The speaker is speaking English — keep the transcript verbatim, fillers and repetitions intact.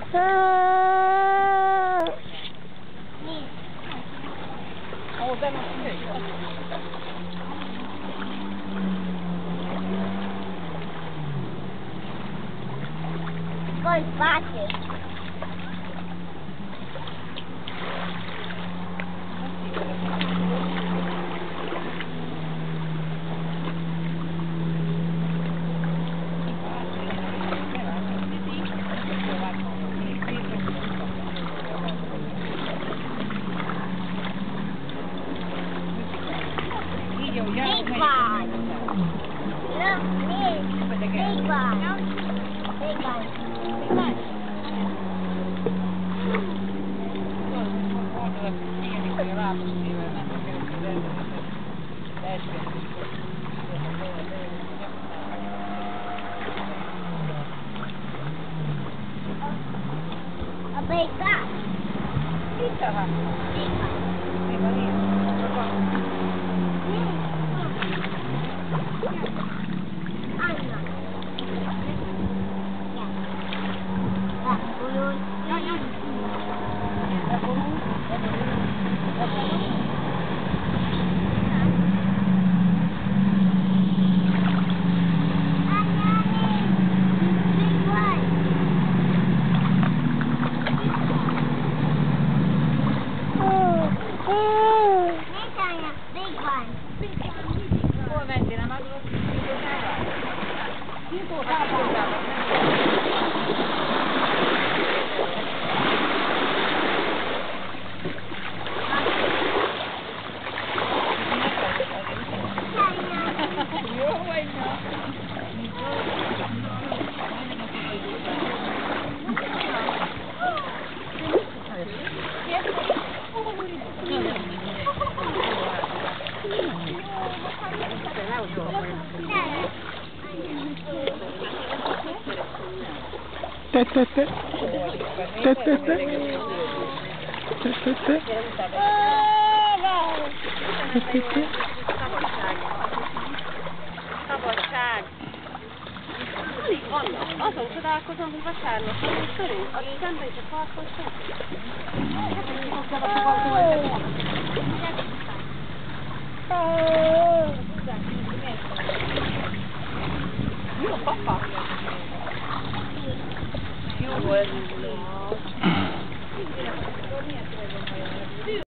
Ó, de non si vede. Poi facile. Big one. Look, big, big one. Big one. Big one. A big bat. Big one. Big one. Puoi mettere la mano Te te te te te te te te te te te Szabadság. Alig vannak. Azon csodálkozom, hogy vasárnap van, és körünk a szemben is a parkon sem.